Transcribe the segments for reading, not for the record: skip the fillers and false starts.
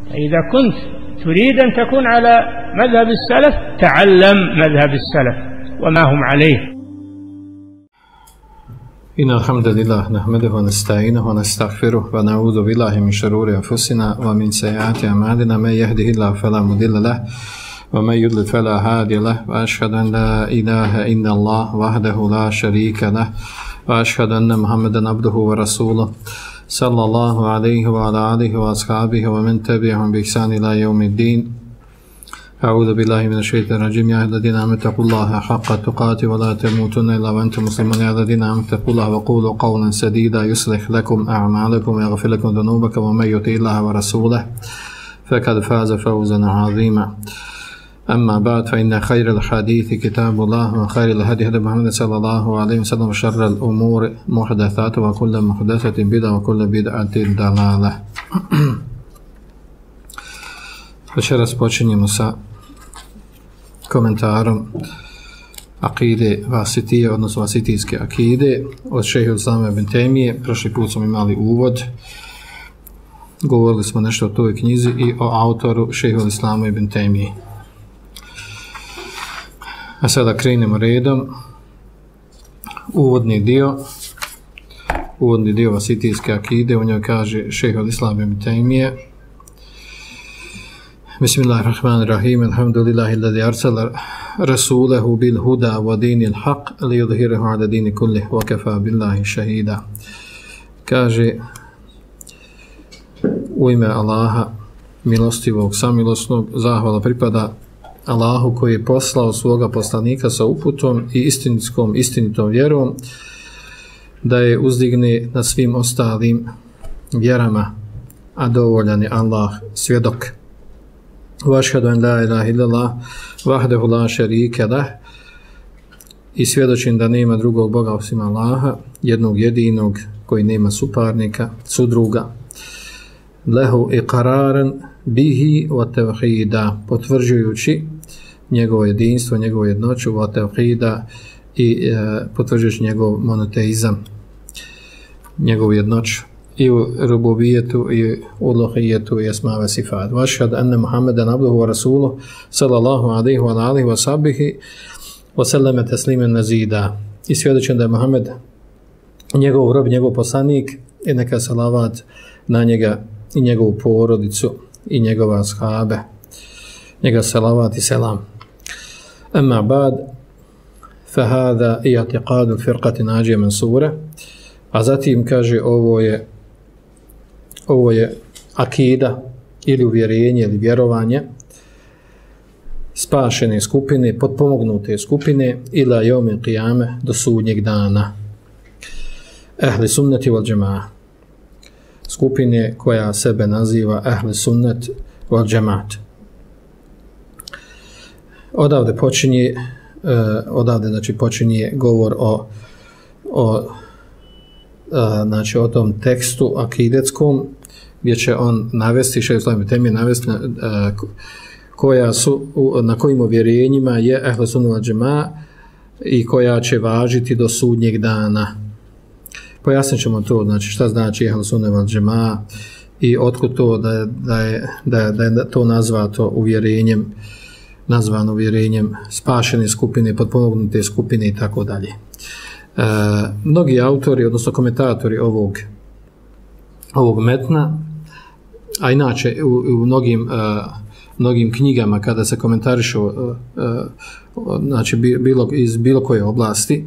إذا كنت تريد أن تكون على مذهب السلف تعلم مذهب السلف وما هم عليه. إن الحمد لله نحمده ونستعينه ونستغفره ونعوذ بالله من شرور أنفسنا ومن سيئات أعمالنا من يهده الله فلا مضل له ومن يضلل فلا هادي له وأشهد أن لا إله إلا الله وحده لا شريك له وأشهد أن محمدا عبده ورسوله صلى الله عليه وعلى آله وأصحابه ومن تبعهم بإحسان إلى يوم الدين. أعوذ بالله من الشيطان الرجيم. يا الذين آمنوا اتقوا الله حق تقاته ولا تموتن إلا وأنتم مسلمون. يا الذين آمنوا اتقوا الله وقولوا قولا سديدا يصلح لكم أعمالكم ويغفر لكم ذنوبكم ومن يطع الله ورسوله فقد فاز فوزا عظيما. أما بعد فإن خير الحديث كتاب الله وخير الهدي هدي محمد صلى الله عليه وسلم وشر الأمور محدثاتها وكل محدثة بدعة وكل بدعة ضلالة. Večeras počinjemo sa komentarom akide Vasitije, odnosno Vasitijske akide od šejha Islama ibn Tejmije. Prošli put smo imali uvod, govorili smo nešto o toj knjizi i o autoru šejhu Islama ibn Tejmije. A sada krenemo redom. Uvodni dio Vasitijske akide, u njoj kaže šejh Islama ibn Tejmije: Bismillahirrahmanirrahim. Alhamdulillahi alladhi arsala rasulahu bil huda wa dinil haq liyudhhirahu ala dini kullih wa kafa billahi shahida. Kaže u ime Allaha milostivog, samilosnog, zahvala pripada Allahu koji je poslao svoga poslanika sa uputom i istinitom vjerom da je uzdigne na svim ostalim vjerama, a dovoljan je Allah svjedok. Vašhadu en la ilaha illallah vahdehu la šerike lah, i svjedočim da nema drugog Boga osim Allaha, jednog jedinog koji nema suparnika, sudruga. Lehu iqararan bihi wa tevhida, potvrđujući njegovo jedinstvo, njegovu jednoću, wa tevhida, i potvrđujući njegov monoteizam, njegovu jednoću i u rububijetu i uluhijetu i esma ve sifat. Vašhad enne Muhammeden abduhu wa rasuluhu sallallahu alaihi wa alihi wa sahbihi wa sallame teslimen nazida. I svjedočim da je Muhammed njegov rob, njegov poslanik, i neka salavat na njega i njegovu porodicu i njegova ashabe. Njega salavat i selam. Amma ba'd, fahada i atiqadu firqati nađije mansura. A zatim kaže ovo je akida ili uvjerenje ili vjerovanje spašene skupine, potpomognute skupine ila jevme qiyame, do sudnjeg dana. Ehli sunneti wal džema'a, skupine koja sebe naziva ehli sunnet wal džema'at. Odavde počinje govor o tom tekstu akidetskom, gdje će on navesti, šejh Islama ibn Tejmije navesti na kojim uvjerenjima je ehli sunnet wal džema'a i koja će važiti do sudnjeg dana. Pojasnit ćemo to, znači šta znači ehli sunnet wal džema'a i otkud to da je to nazvano uvjerenjem spašene skupine, potpomognute skupine i tako dalje. Mnogi autori, odnosno komentatori ovog metna, a inače u mnogim knjigama kada se komentarišu znači iz bilo koje oblasti,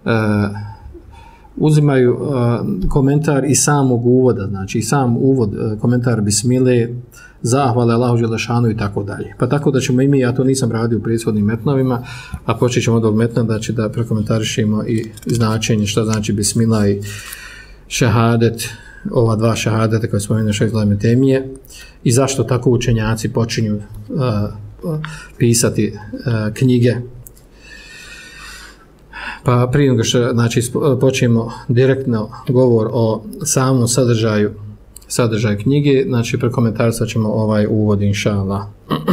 uzimaju komentar i samog uvoda, znači i sam uvod, komentar bismile, zahvale Allahu dželešanu i tako dalje. Pa tako da ćemo i mi, ja to nisam radio u prethodnim metnovima, a počet ćemo od ovog metna da prekomentarišemo i značenje šta znači bismila i šehadet, ova dva šehadeta koje spomenuo šejh Islama ibn Tejmije, i zašto tako učenjaci počinju pisati knjige. Pa prije nego što počnemo direktno govor o samom sadržaju knjige, znači prekomentarisat ćemo ovaj uvod inša Allah.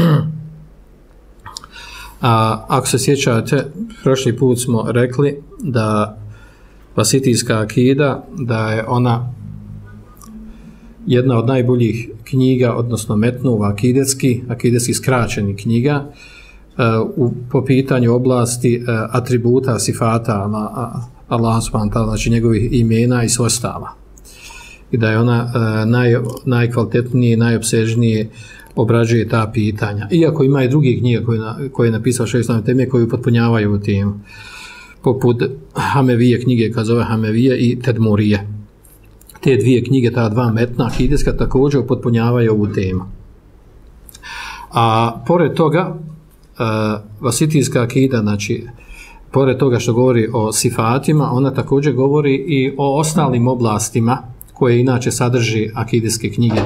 Ako se sjećate, prošli put smo rekli da vasitijska akida, da je ona jedna od najboljih knjiga, odnosno metnova akidetski skraćeni knjiga po pitanju oblasti atributa, sifata Allah subhanahu wa ta'ala, znači njegovih imena i svojstava. I da je ona najkvalitetnije, najopsežnije obrađuje ta pitanja. Iako ima i drugih knjiga koje je napisao šejh Islam Temije koji upotpunjavaju ovu temu. Poput Hamevije, knjige koja zove Hamevije i Tedmurije. Te dvije knjige, ta dva metna akidetska također upotpunjavaju ovu temu. A pored toga, vasitijska akida, znači pored toga što govori o sifatima, ona također govori i o ostalim oblastima koje inače sadrži akidetske knjige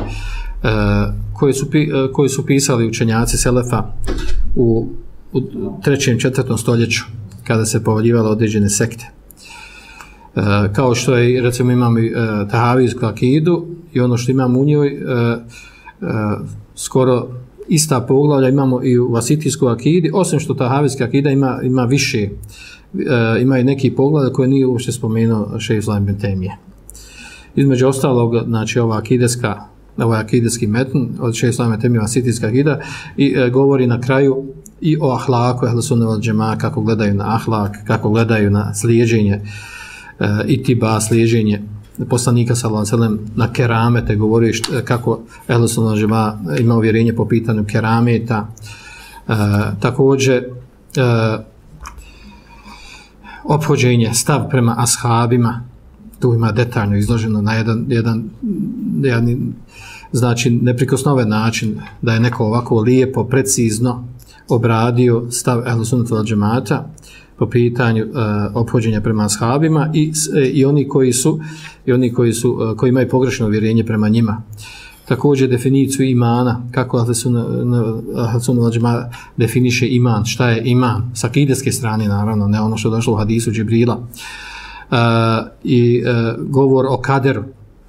koje su pisali učenjaci Selefa u 3. i 4. stoljeću kada se pojavljivale određene sekte. Kao što je, recimo, imamo tahavijsku akidu i ono što imamo u njoj skoro ista poglavlja imamo i u vasitijskoj akidi, osim što tahavijska akida ima više, ima i neki poglavlja koje nije uopšte spomenuo šejh Islam ibn Temije. Između ostalog, znači ovaj akidetski metn od šejh Islam ibn Temije, vasitijska akida, i govori na kraju i o ahlaku ehl sunne vel džemaa, kako gledaju na ahlak, kako gledaju na slijeđenje itiba, slijeđenje poslanika sallallahu alejhi ve sellem, na keramete, govori kako ehl sunne vel džemaa ima uvjerenje po pitanju kerameta. Također ophođenje, stav prema ashabima, tu ima detaljno izloženo na jedan znači neprikosnoven način, da je neko ovako lijepo, precizno obradio stav ehl sunnata vel džemaata po pitanju ophođenja prema ashabima i oni koji imaju pogrešno uvjerenje prema njima. Također definiciju imana, kako ehl sunnata vel džemaat definiše iman, šta je iman, sa akidetske strane naravno, ne ono što je došlo u hadisu Džibrila. Govor o kaderu,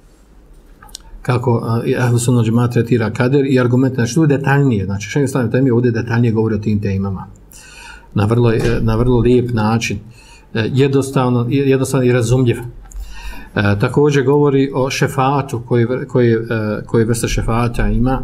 kako ehl sunnata vel džemaat tretira kader i argumente, znači tu je detaljnije, znači šejh Islam ibn Temije ovdje detaljnije govori o tim temama na vrlo lijep način, jednostavno i razumljiv. Također govori o šefatu, koji vrsta šefata ima,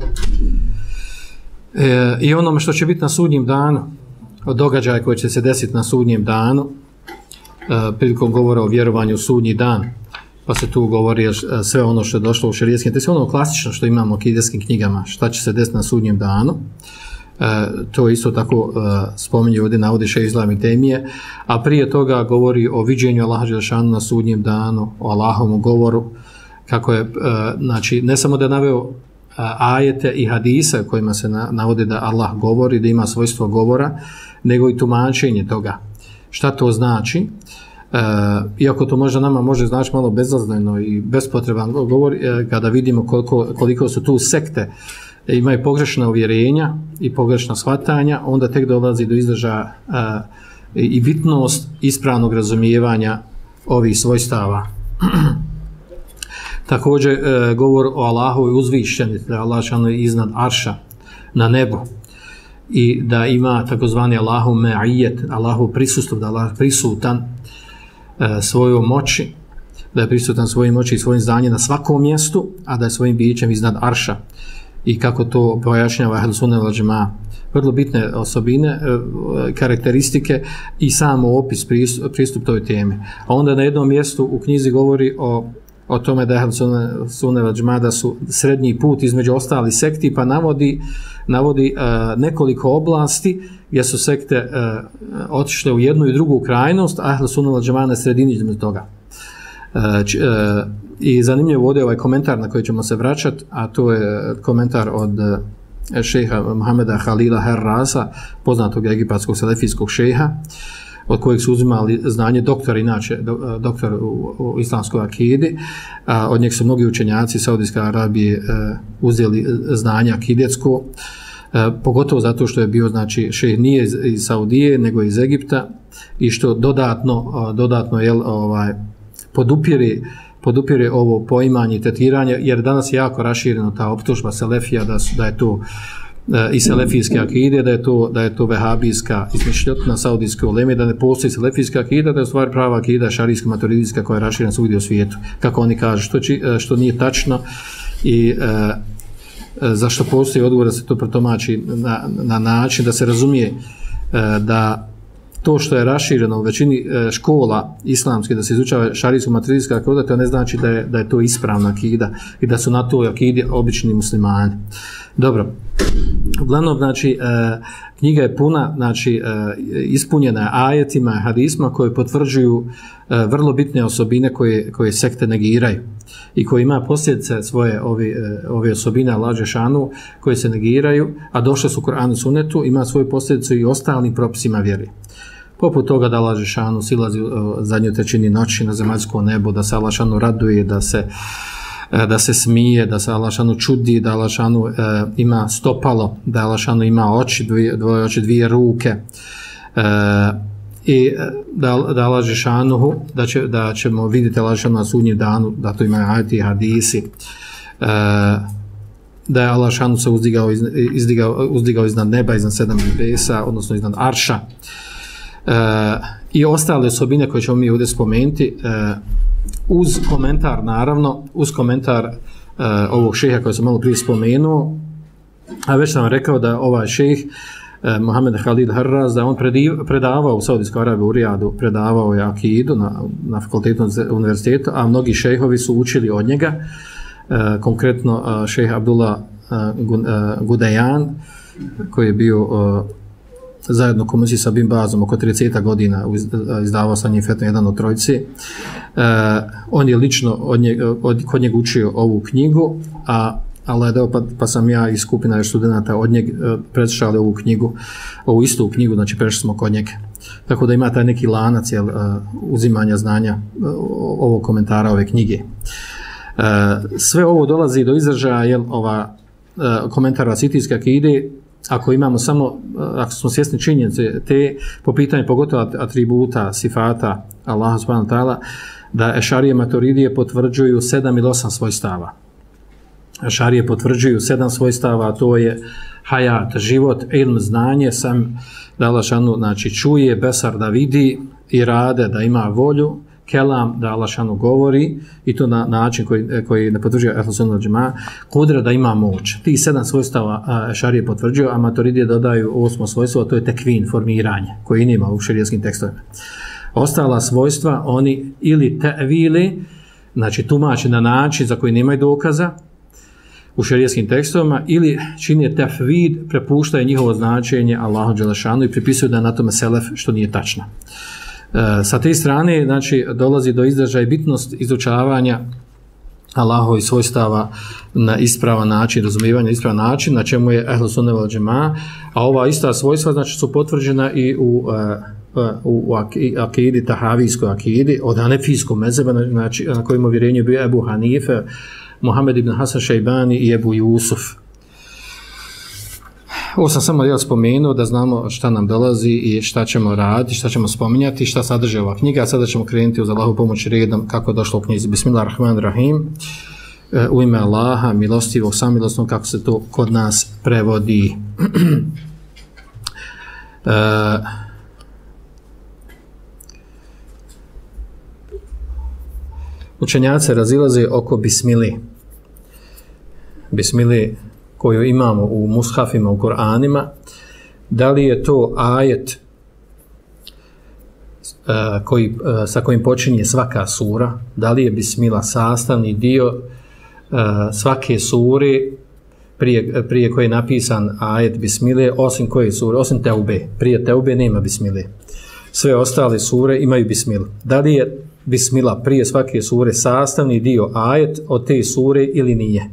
i onome što će biti na sudnjem danu, o događaju koji će se desiti na sudnjem danu, prilikom govora o vjerovanju u sudnji dan, pa se tu govori sve ono što je došlo u šerijetskim, to je sve ono klasično što imamo u akidetskim knjigama, šta će se desiti na sudnjem danu. To isto tako spominje ovdje, navodi šejh Islam ibn Temije, a prije toga govori o viđenju Allaha dželle šanuhu na sudnjem danu, o Allahovom govoru, kako je, znači, ne samo da je naveo ajete i hadise kojima se navodi da Allah govori, da ima svojstvo govora, nego i tumačenje toga. Šta to znači? Iako to možda nama može znači malo bezazleno i bespotreban govor, kada vidimo koliko su tu sekte, imaju pogrešna uvjerenja i pogrešna shvatanja, onda tek dolazi do izražaja i bitnost ispravnog razumijevanja ovih svojstava. Također govor o Allahovoj uzvišenosti, da Allah je iznad arša na nebu i da ima takozvani Allahov me'ijet, Allahov prisustvo, da Allah prisutan svojom moći, da je prisutan svojim moći i svojim znanjem na svakom mjestu, a da je svojim bićem iznad arša. I kako to pojašnjava ehl sunne vel džemaa. Vrlo bitne osobine, karakteristike i samo opis, pristup toj temi. A onda na jednom mjestu u knjizi govori o tome da ehl sunne vel džemaa da su srednji put između ostalih sekti, pa navodi nekoliko oblasti gdje su sekte otišle u jednu i drugu krajnost, a ehl sunne vel džemaa na sredini između toga. I zanimljivo ovdje ovaj komentar na koji ćemo se vraćati, a to je komentar od šejha Muhameda Halila Herrasa, poznatog egipatskog selefijskog šejha, od kojeg su uzimali znanje doktor, inače doktor u islamskoj akidi. Od njeg su mnogi učenjaci Saudijske Arabije uzeli znanje akidetsko, pogotovo zato što je bio, znači, šejh nije iz Saudije nego iz Egipta, i što dodatno podupire ovo poimanje i tretiranje, jer danas je jako rašireno ta optužba selefija da je to i selefijske akide, da je to vehabijska izmišljotina saudijske uleme, da ne postoji selefijska akida, da je u stvari prava akida šarijska maturidijska koja je raširena svugdje u svijetu, kako oni kažu, što nije tačno. I zašto postoji odgovor da se to protumači na način da se razumije da to što je rašireno u većini škola islamske da se izučava šarijsko-materijska akida, to ne znači da je to ispravna akida i da su na toj akidi obični muslimani. Dobro, uglavnom, znači, knjiga je puna, znači, ispunjena ajetima, hadisma koji potvrđuju vrlo bitne osobine koje sekte negiraju i koji ima posljedice svoje ove osobine Allah dželešanu koje se negiraju, a došle su u Kur'anu i Sunnetu, ima svoju posljedicu i ostalim propisima vjere. Poput toga da Allah dželešanu silazi u zadnjoj trećini noći na zemaljsko nebo, da se Allah dželešanu raduje, da se smije, da se Allah dželešanu čudi, da Allah dželešanu ima stopalo, da Allah dželešanu ima oči, dvoje oči, dvije ruke, i da Allah dželešanu, da ćemo vidjeti Allah dželešanu na sudnjem danu, da to imaju ajeti i hadisi, da je Allah dželešanu se uzdigao iznad neba, iznad 7 nebesa, odnosno iznad arša, i ostale osobine koje ćemo mi ovdje spomenuti, uz komentar, naravno, uz komentar ovog šeha koji sam malo prije spomenuo, a već sam rekao da ovaj šejh Mohamed Khalid Harraz, da on predavao u Saudijskoj Arabiji u Rijadu, predavao je akidu na fakultetu univerzitetu, a mnogi šejhovi su učili od njega, konkretno šejh Abdullah Gudajan, koji je bio zajedno u komisiji sa Bin Bazom oko 30 godina, izdavao sa njim fetvu jedan od trojice. On je lično kod njega učio ovu knjigu, Allah je dao pa sam ja i skupina studenta od njega prešali ovu istu knjigu, znači prešli smo kod njega. Tako da ima taj neki lanac uzimanja znanja ovog komentara ove knjige. Sve ovo dolazi do izražaja komentar vasitijske akide, ako imamo samo, ako smo svjesni činjenice te po pitanju pogotovo atributa, sifata Allaha subhanahu wa ta'ala, da ešarije maturidije potvrđuju 7 ili 8 svojstava. Ešarije potvrđuju 7 svojstava, a to je hayat, život, ilm, znanje, sam da Allah šanu, znači, čuje, besar da vidi, i rade da ima volju, kelam da Allah šanu govori, i to na način koji ne potvrđuje Ehl Sunnah wal Džemaa, kudra da ima moć. Ti 7 svojstava ešarije potvrđuju, a maturidije dodaju 8 svojstvo, a to je tekvin, formiranje, koji nema u šerijskim tekstovima. Ostala svojstva oni ili te'vili, znači tumači na način za koji nemaju dokaza u šerijskim tekstovima, ili čini tefvid, prepuštaju njihovo značenje Allahu dželešanu i pripisuju da na tome selef, što nije tačno. Sa te strane, znači, dolazi do izražaja bitnost izučavanja Allahovih svojstava na ispravan način, razumijevanje na ispravan način, na čemu je Ehl Sunnah wal Džemaa, a ova ista svojstva, znači, su potvrđena i u akidi, tahavijskoj akidi, od hanefijskog mezheba, znači, na kojim uvjerenju bio Ebu Hanife, Muhammed ibn Hasan Šejbani i Ebu Jusuf. Ovo sam samo spomenuo da znamo šta nam dolazi i šta ćemo raditi, šta ćemo spominjati, šta sadrži ova knjiga. Sada ćemo krenuti uz Allahu pomoć redom kako je došlo u knjizi. Bismillahirrahmanirrahim. U ime Allaha, milostivog, samilosnog, kako se to kod nas prevodi. Učenjaci razilaze oko bismili. Bismili koju imamo u mushafima, u Kur'anima, da li je to ajet sa kojim počinje svaka sura, da li je bismila sastavni dio svake sure prije koje je napisan ajet bismile, osim koje sure, osim Teube. Prije Teube nema bismile. Sve ostale sure imaju bismilu. Da li je bismila prije svake sure sastavni dio ajet od te sure ili nije?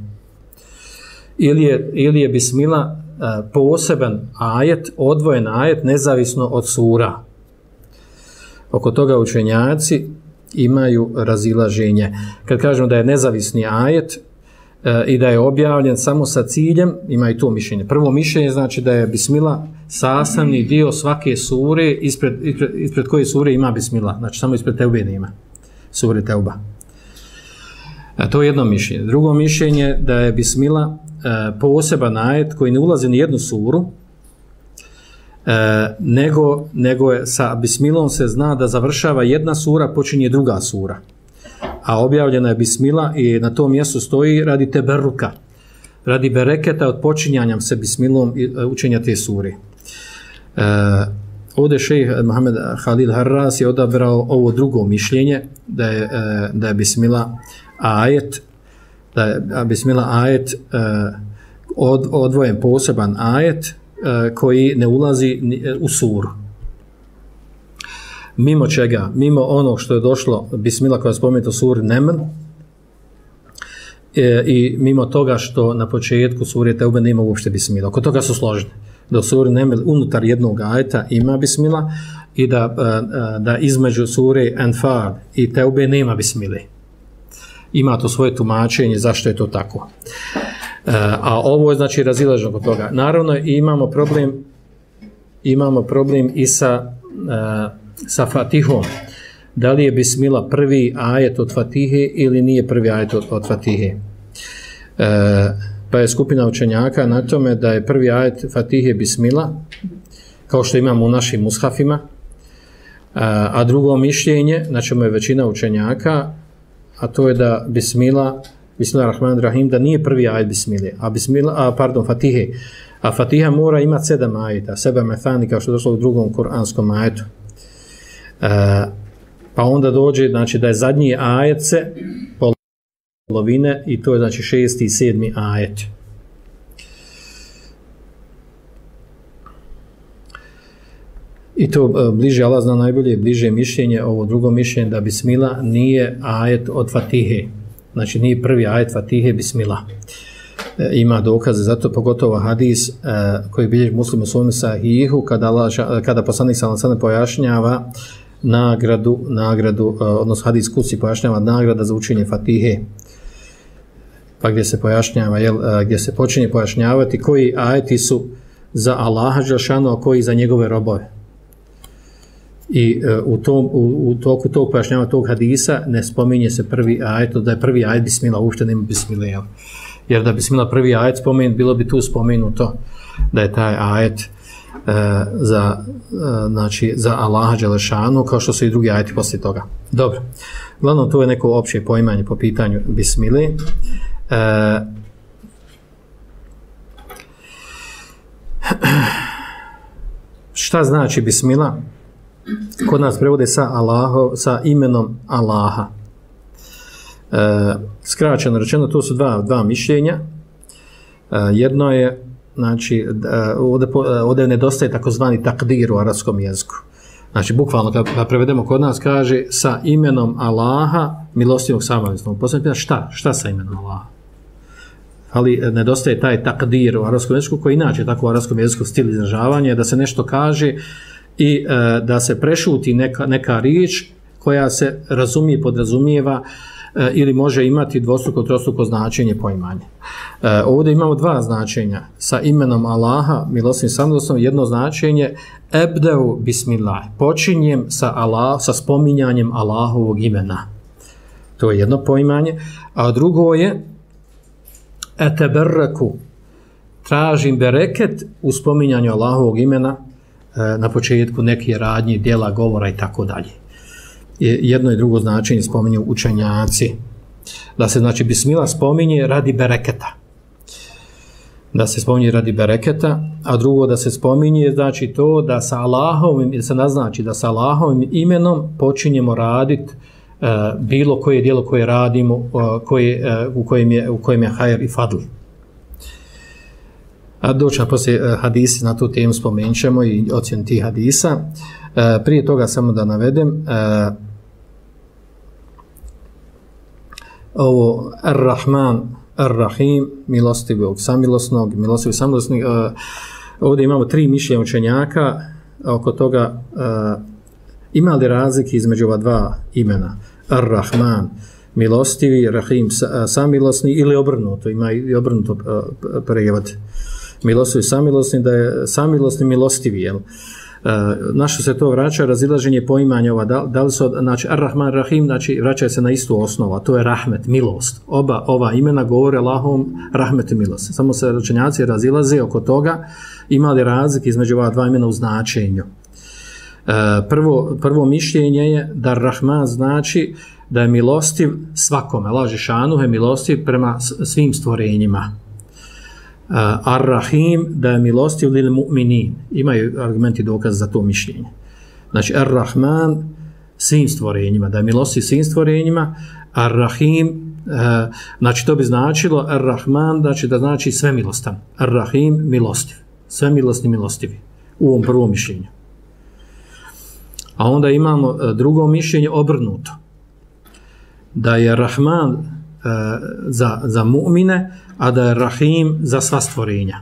Ili je bismila poseban ajet, odvojen ajet, nezavisno od sura. Oko toga učenjaci imaju razilaženje. Kad kažemo da je nezavisni ajet i da je objavljen samo sa ciljem, ima i to mišljenje. Prvo mišljenje znači da je bismila sastavni dio svake sure, ispred koje sure ima bismila. Znači samo ispred Teube nema. Sure Teuba. To je jedno mišljenje. Drugo mišljenje da je bismila poseban ajet koji ne ulazi ni jednu suru, nego je sa bismilom se zna da završava jedna sura, počinje druga sura. A objavljena je bismila i na tom mjestu stoji radi teberruka, radi bereketa od počinjanja se bismilom učenja te sure. Ovdje šejh Mohamed Halil Harras je odabrao ovo drugo mišljenje, da je bismila ajet, odvojen poseban ajet koji ne ulazi u suru. Mimo čega? Mimo onog što je došlo bismila koja je spomenuta u suri Neml i mimo toga što na početku sure Teube nema uopšte bismila. Oko toga su složeni. Da u suri Neml unutar jednog ajeta ima bismila i da između sure Anfal i Teube nema bismile. Ima to svoje tumačenje zašto je to tako. A ovo je znači razilaženo kod toga. Naravno imamo problem i sa Fatihom. Da li je bismila prvi ajet od Fatihe ili nije prvi ajet od Fatihe. Pa je skupina učenjaka na tome da je prvi ajet Fatihe bismila, kao što imamo u našim mushafima, a drugo mišljenje, na čemu je većina učenjaka, a to je da Bismillahirrahmanirrahim, da nije prvi ajet bismile, Fatihe. A Fatiha mora imati 7 ajeta, 7 methani, kao što je došlo u drugom kuranskom ajetu. Pa onda dođe, znači da je zadnji ajet se polovine i to je znači 6. i 7. ajet. I to bliže, Allah zna najbolje, bliže mišljenje, ovo drugo mišljenje da bismila nije ajet od Fatihe. Znači nije prvi ajet Fatihe bismila. Ima dokaze, zato pogotovo hadis koji bilježi Muslim u svome sahihu, kada poslanik sallallahu alejhi ve sellem pojašnjava nagradu, odnosno hadis kuci pojašnjava nagrada za učenje Fatihe. Pa gdje se pojašnjava, gdje se počinje pojašnjavati koji ajeti su za Allaha dželešanu, a koji za njegove robove. I u toku tog pojašnjava tog hadisa ne spominje se prvi ajet, da je prvi ajet bismila, uopšte nema bismile. Jer da bismila prvi ajet spomenut, bilo bi tu spomenuto da je taj ajet za Allaha dželešanu, kao što su i drugi ajeti poslije toga. Dobro. Uglavnom, to je neko opće poimanje po pitanju bismile. Šta znači bismila? Kod nas prevode sa imenom Allaha. Skraćeno rečeno, to su dva mišljenja. Jedno je, znači, ovdje nedostaje takozvani takdir u arapskom jeziku. Znači, bukvalno, kada prevedemo kod nas, kaže sa imenom Allaha, milostivog samilosnog. Posljedno pitanje, šta sa imenom Allaha? Ali nedostaje taj takdir u arapskom jeziku, koji inače tako u arapskom jeziku stil izražavanja, da se nešto kaže i da se prešuti neka riječ koja se razumije, podrazumijeva ili može imati dvostruko, trostruko značenje poimanja. Ovdje imamo dva značenja. Sa imenom Allaha, milostivim samilosnom, jedno značenje ebdeu bismillah, počinjem sa spominjanjem Allahovog imena. To je jedno poimanje. A drugo je eteberreku, tražim bereket u spominjanju Allahovog imena na početku neke radnje, djela, govora i tako dalje. Jedno i drugo značenje spominju učenjaci. Da se, znači, bismillah spominje radi bereketa. Da se spominje radi bereketa, a drugo da se spominje, znači to da sa Allahovim, se naznači da sa Allahovim imenom počinjemo raditi bilo koje djelo koje radimo, u kojem je hajr i fadl. A doći poslije hadisi na tu temu spomenut ćemo i ocjenu tih hadisa. Prije toga samo da navedem ovo Ar-Rahman, Ar-Rahim, milostivog samilosnog, ovdje imamo 3 mišljenja učenjaka oko toga. Ima li razlike između ova dva imena? Ar-Rahman, milostivi, Rahim, samilosni, ili obrnuto, ima i obrnuto prijevod. Milostivi, samilosni, da je samilosni milostivi, jel? Na što se to vraća? Razilaženje poimanja ova, da li su, znači, Ar-Rahman, Rahim, znači, vraćaju se na istu osnovu, a to je rahmet, milost. Ova imena govore Allahom rahmet i milost. Samo se učenjaci razilaze oko toga, ima li razlike između ova dva imena u značenju. Prvo mišljenje je da Rahman znači da je milostiv svakome, Allah dželešanu je milostiv prema svim stvorenjima. Ar-Rahim, da je milostiv lil mu'minin. Imaju argumenti dokaz za to mišljenje. Znači, Ar-Rahman svim stvorenjima, da je milostiv svim stvorenjima, Ar-Rahim, znači to bi značilo Ar-Rahman, znači da znači sve milostan. Ar-Rahim, milostiv. Sve milostni, milostivi. U ovom prvom mišljenju. A onda imamo drugo mišljenje obrnuto. Da je Rahman za mu'mine, a da je Rahim za sva stvorenja.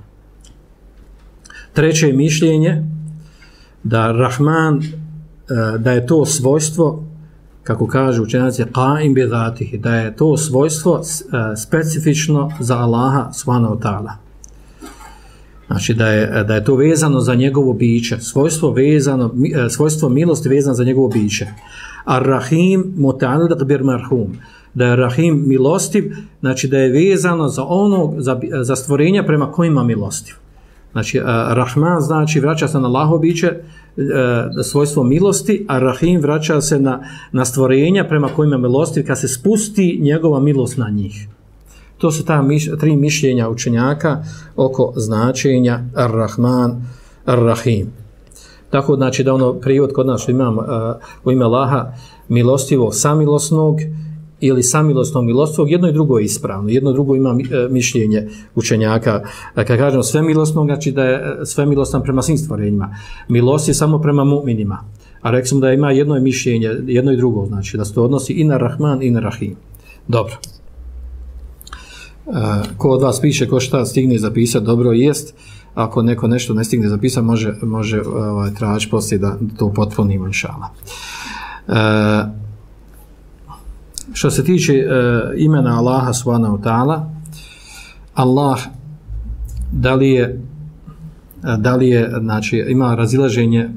Treće mišljenje, da Rahman, da je to svojstvo, kako kažu učenjaci, qaim bi zatihi, da je to svojstvo specifično za Allaha subhanahu wa ta'ala. Znači da je to vezano za njegovo biće, svojstvo milosti vezano za njegovo biće. Ar-Rahim muta'alliq bir marhum, da je Rahim milostiv, znači da je vezano za stvorenja prema kojima milostiv. Znači Rahman znači vraća se na Allahovo biće, svojstvo milosti, a Rahim vraća se na stvorenja prema kojima milostiv kad se spusti njegova milost na njih. To su ta tri mišljenja učenjaka oko značenja Ar-Rahman, Ar-Rahim. Tako znači da ono prijevod kod nas što imam u ime Allaha milostivog samilosnog ili samilosnog milostivog, jedno i drugo je ispravno, jedno i drugo ima mišljenje učenjaka. Kad kažemo svemilosnog, znači da je svemilostan prema svim stvorenjima. Milost je samo prema mu'minima. A rekli smo da ima jedno mišljenje, jedno i drugo, znači da se to odnosi i na Rahman i na Rahim. Dobro. Ko od vas piše, ko šta stigne zapisati, dobro jest. Ako neko nešto ne stigne zapisati, može tražiti poslije da to potpunimo, inšala. Što se tiče imena Allaha subhanahu wa ta'ala, Allah, da li je, znači, ima razilaženje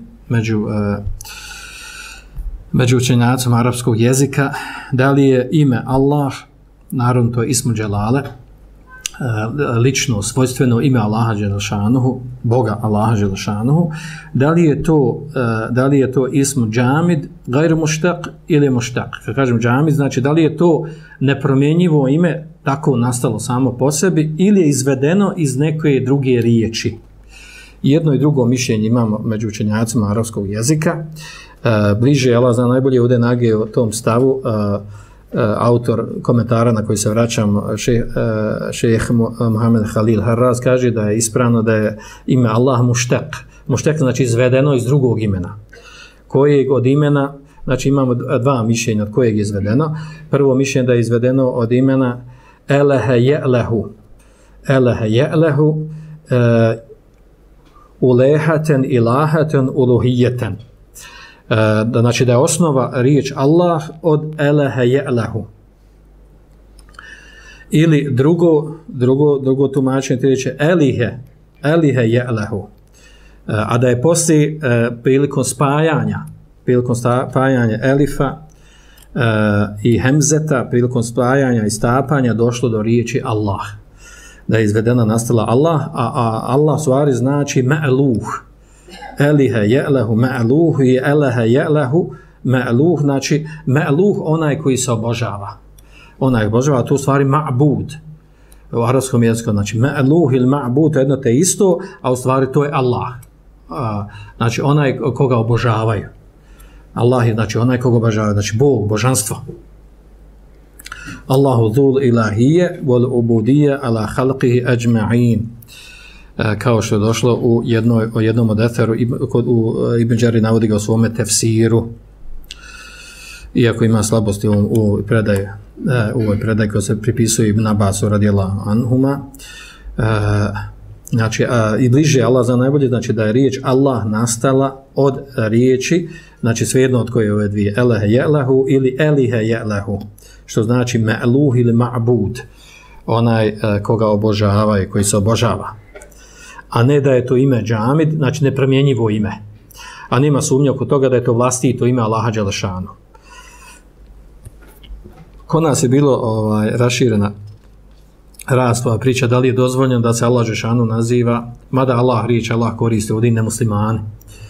među učenjacima arapskog jezika, da li je ime Allah, naravno to je ismu dželale, lično, svojstveno ime Allaha dželešanuhu, Boga Allaha dželešanuhu, da li je to ismu džamid, gajru muštaq ili muštaq. Kad kažem džamid, znači da li je to nepromjenjivo ime tako nastalo samo po sebi ili je izvedeno iz neke druge riječi. Jedno i drugo mišljenje imamo među učenjacima arapskog jezika. Bliže, Allah zna najbolje, ovdje nage o tom stavu autor komentara na koji se vraćam, šejh Muhammed Halil Harraz, kaže da je ispravno da je ime Allah muštaq. Muštaq znači izvedeno iz drugog imena. Kojeg od imena, znači imamo dva mišljenja od kojeg je izvedeno. Prvo mišljenje da je izvedeno od imena Elehe je'lehu. Elehe je'lehu ulehaten ilahaten uluhijeten. Znači da je osnova riječ Allah od elehe je'lehu. Ili drugo tumačenje riječi elihe je'lehu. A da je poslije prilikom spajanja elifa i hemzeta, prilikom spajanja i stapanja došlo do riječi Allah. Da je izvedena nastala Allah, a Allah stvari znači me'luh. Elihe je'lehu me'luh i elehe je'lehu me'luh, znači me'luh onaj koji se obožava. Onaj obožava, to u stvari ma'bud. U arapskom jeziku, znači me'luh ili ma'bud, jedno te isto, a u stvari to je Allah. Znači onaj koga obožavaju. Allah je znači onaj koga obožavaju, znači Bog, božanstvo. Allahu dhul ilahije wal ubudije ala khalqihi ajma'in. Kao što je došlo u jednom od etheru, u Ibn Đari navodi ga u svome tefsiru, iako ima slabosti u ovoj predaji koja se pripisuje Ibn Abbasu radijallahu anhuma. Znači, i bliže Allah za najbolje, znači da je riječ Allah nastala od riječi, znači svejedno od koje ove dvije, elehe je'lehu ili elihe je'lehu, što znači me'luh ili ma'bud, onaj koga obožava i koji se obožava. A ne da je to ime džamid, znači nepromjenjivo ime. A nema sumnje oko toga da je to vlastito ime Allaha dželešanu. Kod nas je bilo raširena rasprava, priča da li je dozvoljeno da se Allah dželešanu naziva, mada Allah riječ Allah koriste ovdje nemuslimani.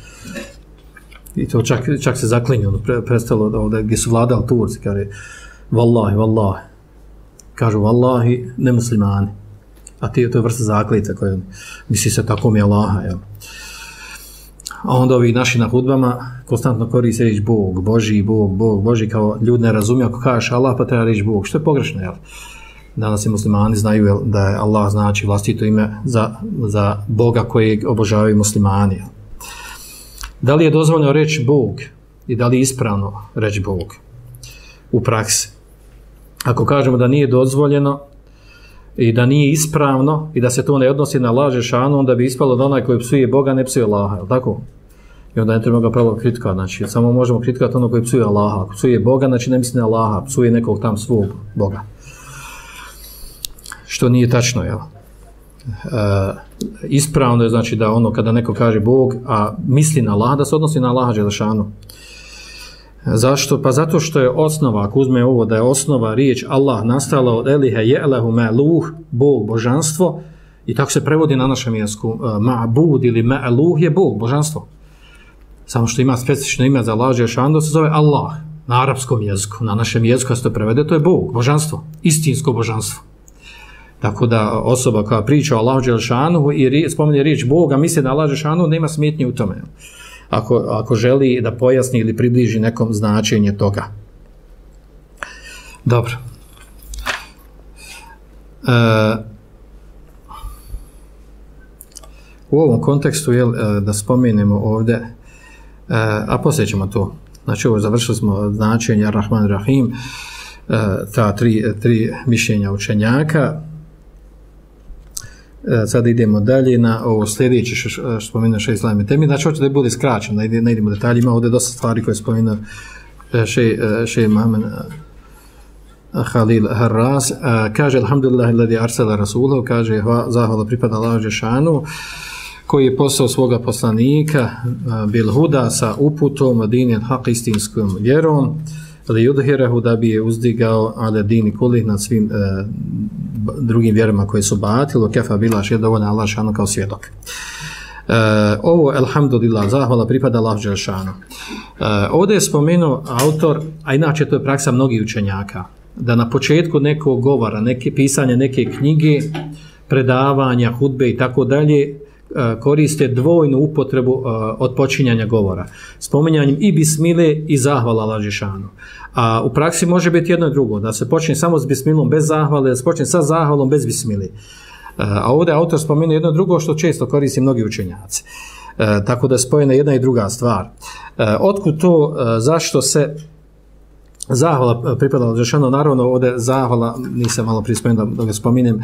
I to čak se zaklinju, prestalo ovdje gdje su vladali Turci, kaže vallahi, kažu vallahi nemuslimani. a to je vrsta zakletve koja misli se tako mi Allaha, jel? A onda ovi naši na hudbama konstantno koriste riječ Bog, Boži, Bog, Boži, kao ljudi ne razumiju ako kažeš Allah pa treba reći Bog, što je pogrešno, jel? Danas i muslimani znaju, jel, da je Allah znači vlastito ime za Boga kojeg obožavaju muslimani, jel? Da li je dozvoljeno reći Bog i da li je ispravno reći Bog u praksi? Ako kažemo da nije dozvoljeno i da nije ispravno i da se to ne odnosi na Allah Želešanu, onda bi ispalo da onaj koji psuje Boga ne psuje Allaha, je li tako? I onda ne treba ga pravo kritikati, znači samo možemo kritikati ono koji psuje Allaha. Ako psuje Boga, znači ne misli na Allaha, psuje nekog tam svog Boga. Što nije tačno, jel? Ispravno je znači da ono kada neko kaže Bog, a misli na Allaha, da se odnosi na Allaha Želešanu. Zašto? Pa zato što je osnova, ako uzme ovo da je osnova riječ Allah nastala od elihe je'lehu me'luh, Bog, božanstvo, i tako se prevodi na našem jeziku, ma'bud ili me'luh je Bog, božanstvo. Samo što ima specifično ime za Allah Želešanu, se zove Allah na arapskom jeziku, na našem jeziku kad se to prevede, to je Bog, božanstvo, istinsko božanstvo. Tako da osoba koja priča o Allahu Želešanu i spominje riječ Boga, misli da Allah Želešanu, nema smetnje u tome. Ako želi da pojasni ili približi nekom značenje toga. Dobro. U ovom kontekstu da spomenemo ovdje, a poslije ćemo to. Znači ovo završili smo značenje Ar-Rahman Ar-Rahim, ta tri mišljenja učenjaka. Sad idemo dalje na ovo sljedeće što spomenuo Šejh Islam Temi. Znači hoće da bude skraćeno, ne idemo u detalje, ima ovdje dosta stvari koje spomenuo Šejh Muhammed Halil Harras. Kaže alhamdulillahi alladhi arsala rasulahu, kaže zahvala pripada Allahu Želešanu koji je poslao svoga poslanika bil huda sa uputom dinin hak, istinskom vjerom, ali yudhirahu, da bi je uzdigao ale dini kulih nad svim drugim vjerama koje su batilo, kefa bilaš je dovoljno Allah Želešanu kao svjedok. Ovo alhamdulillah, zahvala pripada Allahu Želešanu. Ovdje je spomenuo autor, a inače to je praksa mnogih učenjaka, da na početku nekog govora, pisanja neke knjige, predavanja, hudbe i tako dalje, koriste dvojnu upotrebu od počinjanja govora, spominjanjem i bismile i zahvala Allahu Želešanu. A u praksi može biti jedno i drugo, da se počne samo s bismilom bez zahvale, da se počne sa zahvalom bez bismile. A ovdje autor spomenuo jedno drugo što često koristi mnogi učenjaci. Tako da je spojena jedna i druga stvar. Otkud to, zašto se zahvala pripada Allahu Želešanu? Naravno ovdje zahvala, nisam malo prije spomenuo da ga spominem,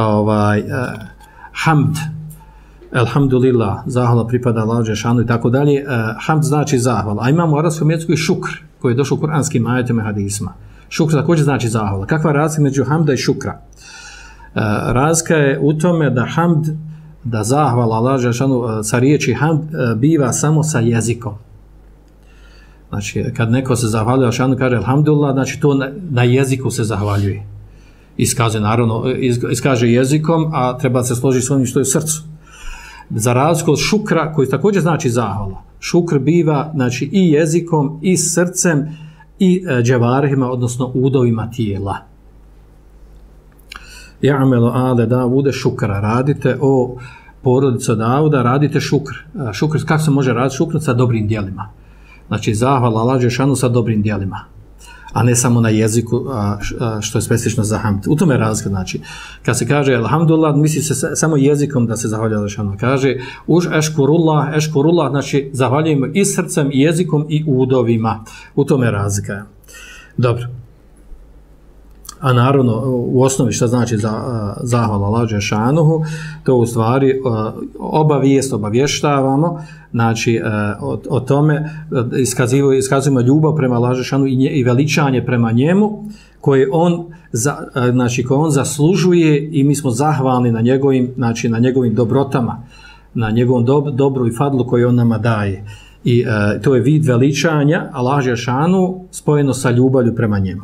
hamd, alhamdulillah, zahvala pripada Allahu Želešanu i tako dalje. Hamd znači zahvala, a imamo u arapskom jeziku i šukr, koji je došao u kuranskim ajetima i hadisima. Šukr također znači zahvala. Kakva je razlika među hamda i šukra? Razlika je u tome da hamd, da zahvala Allahu Želešanu sa riječi hamd biva samo sa jezikom. Znači, kad neko se zahvaljuje Allahu Želešanu, kaže alhamdulillah, znači to na jeziku se zahvaljuje. Iskaže, naravno, iskaže jezikom, a treba se složiti s onim što je u srcu. Za razliku od šukra, koji također znači zahvala. Šukr biva, znači, i jezikom, i srcem, i dževarihima, odnosno udovima tijela. Ja'melu ale Davude šukra, radite o porodicu Davuda, radite šukr. Šukr, kako se može raditi šukr? Sa dobrim djelima. Znači, zahvala Allahu Želešanu sa dobrim djelima, a ne samo na jeziku, što je specifično za hamd. U tome je razlika, znači, kad se kaže alhamdulillah, misli se samo jezikom da se zahvaljuje Allahu Želešanu. Kaže eškurullah, znači zahvaljujemo i srcem, i jezikom, i udovima. U tome je razlika. Dobro. A naravno, u osnovi šta znači zahvala Allahu Želešanu, to u stvari obavještavamo, znači o tome iskazujemo ljubav prema Allahu Želešanu i veličanje prema njemu, koje on zaslužuje, i mi smo zahvalni na njegovim, znači na njegovim dobrotama, na njegovom dobru i fadlu koji on nama daje. I to je vid veličanja Allahu Želešanu spojeno sa ljubavlju prema njemu.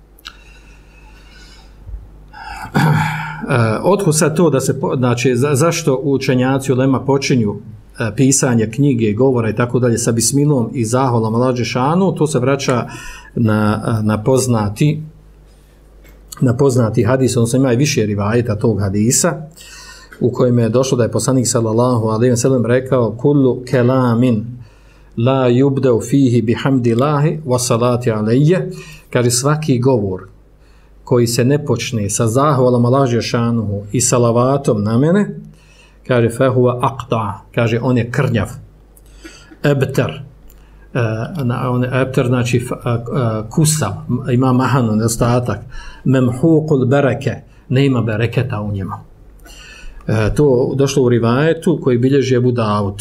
Otkud sad to da se, znači, zašto učenjaci ulema počinju pisanje knjige, govora i tako dalje sa bismilom i zahvalom Allahu Želešanu? To se vraća na poznati na poznati hadis, odnosno ima i više rivajeta tog hadisa, u kojem je došlo da je poslanik sallallahu alejhi ve sellem rekao: kullu kelamin la yubda'u fihi bihamdillahi wa salati alayhi, kaže svaki govor koji se ne počne sa zahvalom Allahu dželešanuhu i salavatom na mene, kaže fahuwa aqta, kaže on je krnjav, ebter, ebter znači kusav, ima mahanu, nedostatak, memhuqul bereke, ne ima bereketa u njemu. To došlo u rivajetu koji bilježi Ebu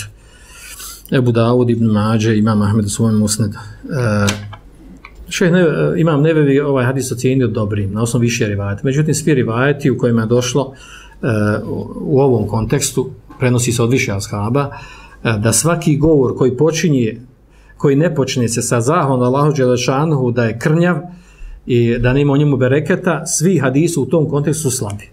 Davud ibn Mađe, imam Ahmed u svojem musnedu. Imam Nevevi ovaj hadis ocijenio dobrim, na osnovu više rivajeta. Međutim, svi rivajeti u kojima je došlo u ovom kontekstu, prenosi se od više ashaba, da svaki govor koji ne počne se sa zahvalom Allahu dželešanuhu da je krnjav i da nema o njemu bereketa, svi hadisi u tom kontekstu slabi.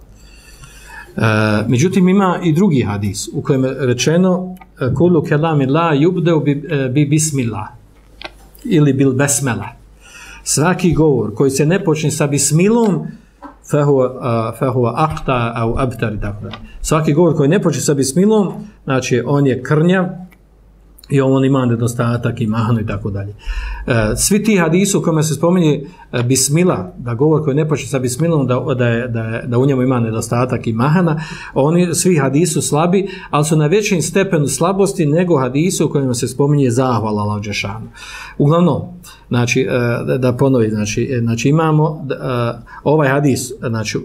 Međutim, ima i drugi hadis u kojem je rečeno kullu kelami la yubda'u bi bismillah ili bil besmela. Svaki govor koji se ne počne sa bismilom fahuwa aqta au abtar, tako da. Svaki govor koji ne počne sa bismilom, znači on je krnjav i on ima nedostatak i mahanu i tako dalje. Svi ti hadisi u kojima se spominje bismila, da govor koji ne počne sa bismilom, da u njemu ima nedostatak i mahana, oni svi hadisi su slabi, ali su na većem stepenu slabosti nego hadisi u kojima se spominje zahvala Allahu dželešanu. Uglavnom, znači, da ponovim, znači imamo ovaj hadis, znači,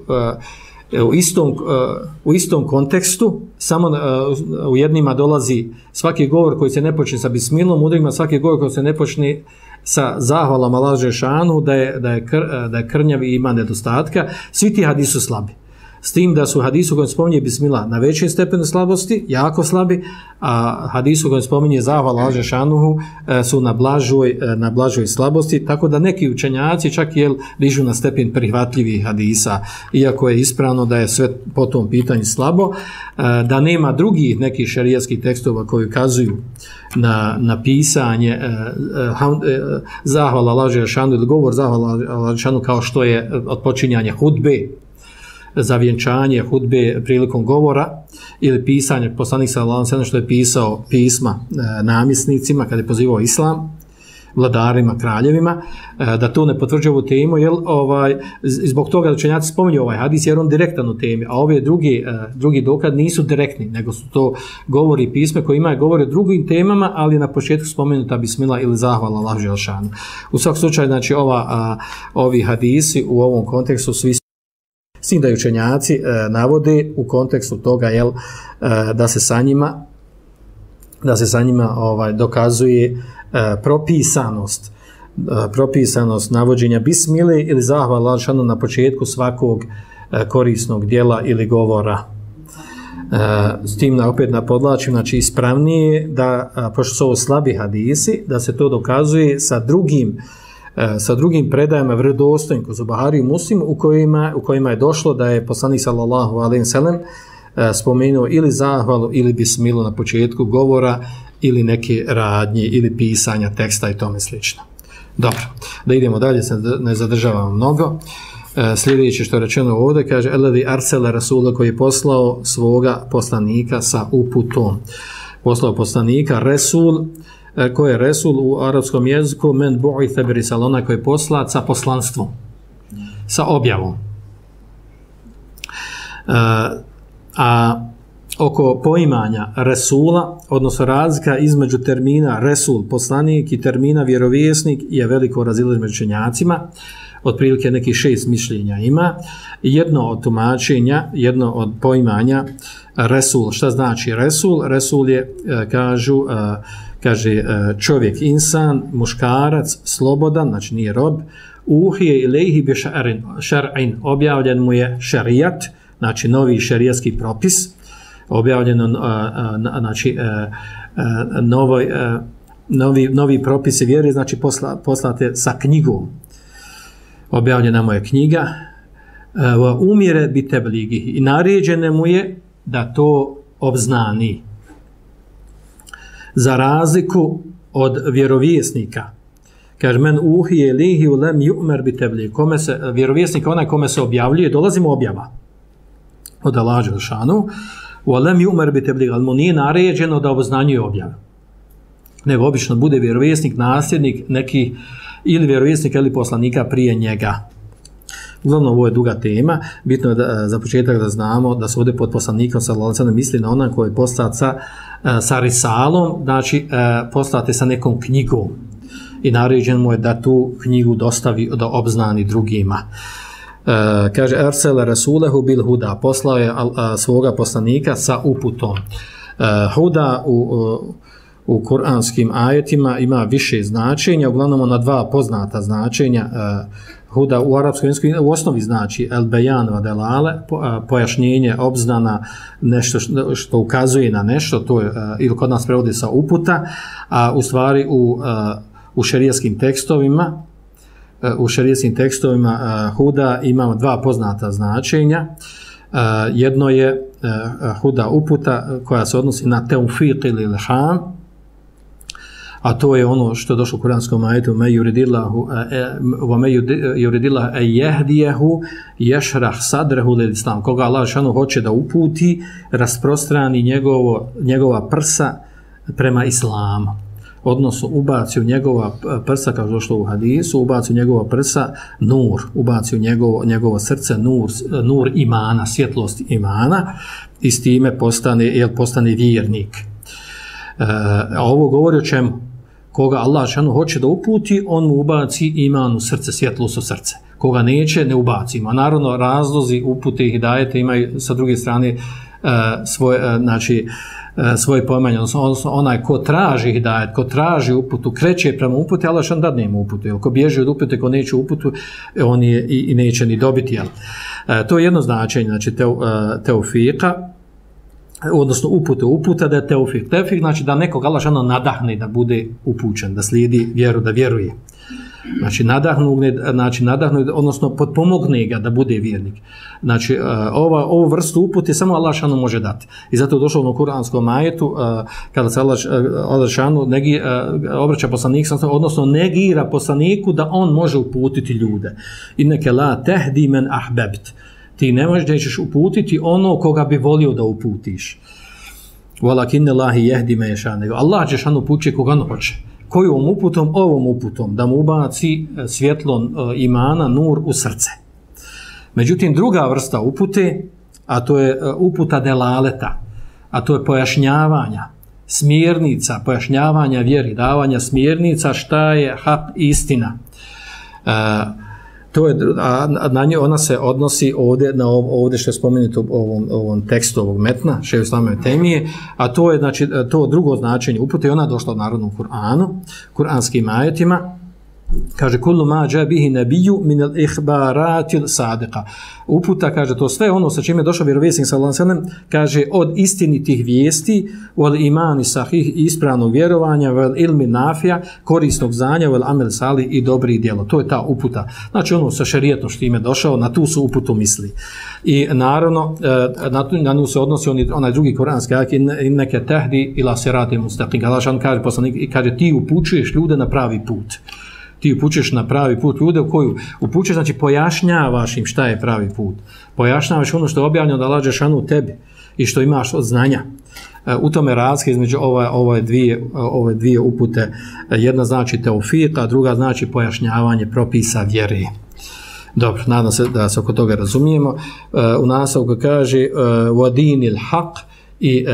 u istom kontekstu, samo u jednima dolazi svaki govor koji se ne počne sa bismilom, u drugima svaki govor koji se ne počne sa zahvalom Allahu dželešanu da je krnjav i ima nedostatka. Svi ti hadisi su slabi. S tim da su hadisu kojim spominje bismila na većem stepenu slabosti, jako slabi, a hadisu kojim spominje zahvala Allahu dželešanu su na blažoj slabosti, tako da neki učenjaci čak dižu na stepen prihvatljivih hadisa, iako je ispravno da je sve po tom pitanju slabo, da nema drugih nekih šerijatskih tekstova koji ukazuju na pisanje zahvala Allahu dželešanu ili govor zahvala Allahu dželešanu kao što je odpočinjanje hudbe, za vjenčanje hudbe prilikom govora ili pisanje, poslanik sallallahu alejhi ve sellem što je pisao pisma namjesnicima kada je pozivao islam, vladarima, kraljevima, da to ne potvrđuje ovu temu, zbog toga da učenjaci spominju ovaj hadis jer on direktan u temi, a ove drugi dokaz nisu direktni, nego su to govori i pisme koji imaju govori o drugim temama, ali na početku spomenuta bismila ili zahvala Allahu dželešanu. U svakom slučaju, znači ovi hadisi u ovom kontekstu svi s tim da učenjaci navode u kontekstu toga da se sa njima dokazuje propisanost navođenja bismile ili zahvala Allahu dželešanu na početku svakog korisnog djela ili govora. S tim opet podvlačim, znači ispravnije da, pošto su ovo slabi hadisi, da se to dokazuje sa drugim predajama vjerodostojnim kod Buhari i Muslim u kojima je došlo da je poslanik sallallahu alejhi ve sellem spomenuo ili zahvalu ili bismilu na početku govora ili neke radnje ili pisanja teksta i tome slično. Dobro, da idemo dalje, se ne zadržavamo mnogo. Sljedeće što je rečeno ovdje, kaže Eladi arsela rasula, koji je poslao svoga poslanika sa uputom. Poslao poslanika, resul, ko je resul u arapskom jeziku, men bu'itha bi risala, onaj koji je poslat sa poslanstvom, sa objavom. A oko poimanja resula, odnosno razlika između termina resul, poslanik, i termina vjerovjesnik je veliko razilaženje među učenjacima, otprilike nekih 6 mišljenja ima. Jedno od tumačenja, jedno od poimanja resul, šta znači resul? Resul je, kaže čovjek, insan, muškarac, slobodan, znači nije rob, uhije ilejhi bi šar'in, objavljen mu je šarijat, znači novi šarijatski propis, objavljeno, znači novi propisi vjere, znači poslate sa knjigom. Objavljena mu je knjiga, umire bi tebligi, i naređene mu je da to obznani. Za razliku od vjerovjesnika, kaže men uhije lihi lem yu'mer bi tabligh, kome se vjerovjesnik onaj kome se objavljuje, dolazi mu objava od Allaha dželešanu, wa lem yu'mer bi tabligh, al mu nije naređeno da obznanjuje objavu, nego obično bude vjerovjesnik nasljednik neki ili vjerovjesnika ili poslanika prije njega. Uglavnom, ovo je duga tema. Bitno je da, za početak da znamo da se ovdje pod poslanikom sallallahu alejhi ve sellem misli na onan koji je poslat sa risalom, znači poslat je sa nekom knjigom i naređeno mu je da tu knjigu dostavi, da obznani drugima. Kaže arsala rasulahu bil huda, poslao je svoga poslanika sa uputom. Huda u kuranskim ajetima ima više značenja, uglavnom ona dva poznata značenja. Huda u arapskom jeziku u osnovi znači el bejan wa delale, pojašnjenje, obznana, nešto što ukazuje na nešto, to je ili kod nas prevodi sa uputa, a u stvari u šerijskim tekstovima huda imamo dva poznata značenja. Jedno je huda uputa koja se odnosi na teufiq ili ilham, a to je ono što je došlo u kuranskom ajetu me yuridillahu an yahdiyahu yashrah sadrahu lil islam, koga Allah šanu hoće da uputi, rasprostrani njegova prsa prema islamu, odnosno ubaci u njegova prsa, kao što je došlo u hadisu, ubaci u njegova prsa nur, ubaci u njegovo srce nur imana, svjetlost imana, i s time postane vjernik. A ovo govori o čemu? Koga Allah šanu hoće da uputi, on mu ubaci iman u srce, svjetlost u srce. Koga neće, ne ubacimo. A naravno, razlozi upute i hidajete imaju sa druge strane svoje pojmanje. Odnosno, onaj ko traži hidajet, ko traži uputu, kreće prema uputi, Allah šanu dadne mu uputu. Jer ko bježi od upute, ko neće uputu, on je i neće ni dobiti. To je jedno značenje, znači teufika, odnosno uputa da je teufik. Teufik znači da nekog Allah šano nadahne da bude upućen, da slijedi vjeru, da vjeruje. Znači nadahnu, odnosno potpomogne ga da bude vjernik. Znači ovu vrstu upute samo Allah šano može dati. I zato je došlo u kuranskom ajetu kada se Allah šano obraća poslanik, odnosno negira poslaniku da on može uputiti ljude. Inneke la tehdi men ahbebt. Ti ne možeš da ćeš uputiti ono koga bi volio da uputiš. Walakinne Allahi jehdi me ješa, nego Allah će šanu upući koga on hoće. Kojom uputom? Ovom uputom, da mu ubaci svjetlo imana, nur u srce. Međutim, druga vrsta upute, a to je uputa delaleta, a to je pojašnjavanja, smjernica, pojašnjavanja vjeri, davanja smjernica šta je hak istina. To je, na nju ona se odnosi ovdje što je spomenuto u ovom tekstu ovog metna, Šejh Islame Temije, a to je znači to drugo značenje upute, ona je došla u narodnom Kur'anu, kuranskim ajetima. Kaže kullu ma ja bihi nabiyyu min al-ikhbarati al-sadiqa. Uputa, kaže, to sve ono sa čime je došao vjerovjesnik sallallahu alejhi ve sellem, kaže od istinitih vijesti, wal imani sahih, ispravnog vjerovanja, wal ilmi nafija, korisnog znanja, wal amel salih, i dobrih djela. To je ta uputa. Znači ono sa šerijetom što im je došao, na tu su uputu misli. I naravno na nju se odnosi onaj drugi kuranski ajet, inneke tahdi ila siratin mustaqim. Allah kaže poslanik, i kaže ti upućuješ ljude na pravi put. Ti upućuješ na pravi put ljude u koju upućuješ, znači pojašnjavaš im šta je pravi put. Pojašnjavaš ono što je objavljeno da lađeš anu tebi i što imaš od znanja. U tome razlika između ove dvije upute. Jedna znači teufik, a druga znači pojašnjavanje propisa vjere. Dobro, nadam se da se oko toga razumijemo. U nastavku kaže wadinil haq, i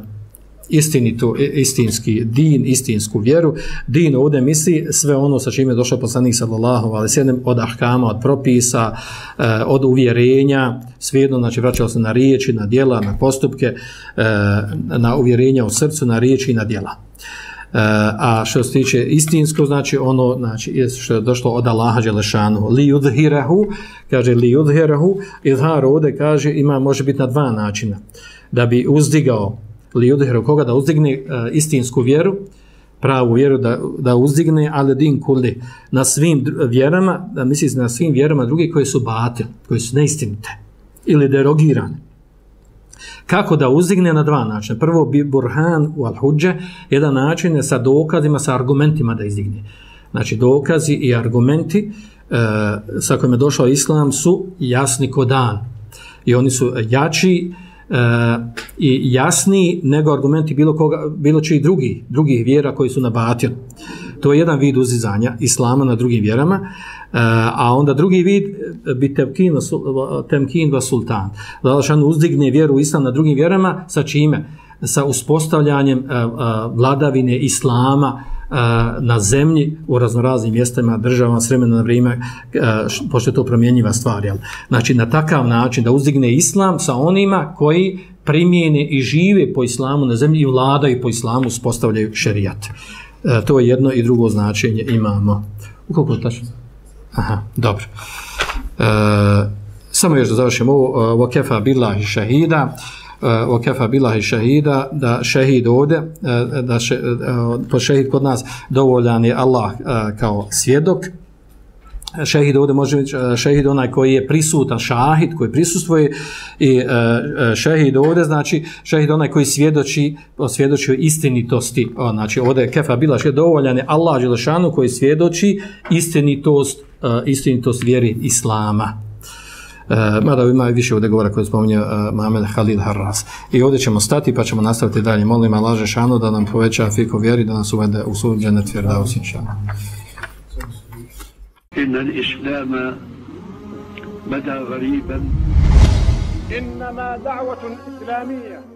istinski din, istinsku vjeru. Din ovdje misli sve ono sa čime je došao poslanik sallallahu alejhi ve sellem, od ahkama, od propisa, od uvjerenja, svejedno, znači vraćao se na riječi, na djela, na postupke, na uvjerenja u srcu, na riječi i na djela. A što se tiče istinsko, znači ono, znači što je došlo od Allaha dželešanu, li yudhirahu, kaže li yudhirahu, izhar ovdje kaže može biti na dva načina, da bi uzdigao li yudhiru, koga da uzdigne istinsku vjeru, pravu vjeru da uzdigne, ali din kulli, na svim vjerama, da misli na svim vjerama drugi koji su batil, koji su neistinite ili derogirane. Kako da uzdigne? Na dva načina. Prvo bi burhan wal hudže, jedan način je sa dokazima, sa argumentima da izdigne. Znači dokazi i argumenti sa kojima je došao islam su jasni ko dan i oni su jači i jasniji nego argumenti bilo čiji drugih vjera koji su na batil. To je jedan vid uzizanja islama na drugim vjerama, a onda drugi vid bi temkin va sultan. Da uzdigne vjeru u islam na drugim vjerama sa čime? Sa uspostavljanjem vladavine islama na zemlji u raznoraznim mjestima, državama s vremena na vrijeme, pošto je to promjenjiva stvar. Jel? Znači na takav način da uzdigne islam sa onima koji primijene i žive po islamu na zemlji i vladaju po islamu, uspostavljaju šerijat. To je jedno i drugo značenje imamo. Ukoliko tačno? Aha, dobro. Samo još da završimo ovo. Vokefa billahi šahida. Vokefa billahi šahida, da šehid ovdje, po šehid kod nas dovoljan je Allah kao svjedok. Šehid ovdje može biti šehid onaj koji je prisutan, šahid koji prisustvuje, i šehid ovdje znači šehid onaj koji svjedoči o istinitosti. Znači ovdje je kefa bila šehid, dovoljan je Allah dželešanu koji svjedoči istinitost vjeri islama. Mada ima više ovdje govora koje spominje Mohamed Halil Harras. I ovdje ćemo stati pa ćemo nastaviti dalje. Molim Allah dželešanu da nam poveća fiku vjeri, da nas uvede u svoj džennet firdausi inšallah. إن الإسلام بدا غريبا. إنما دعوة إسلامية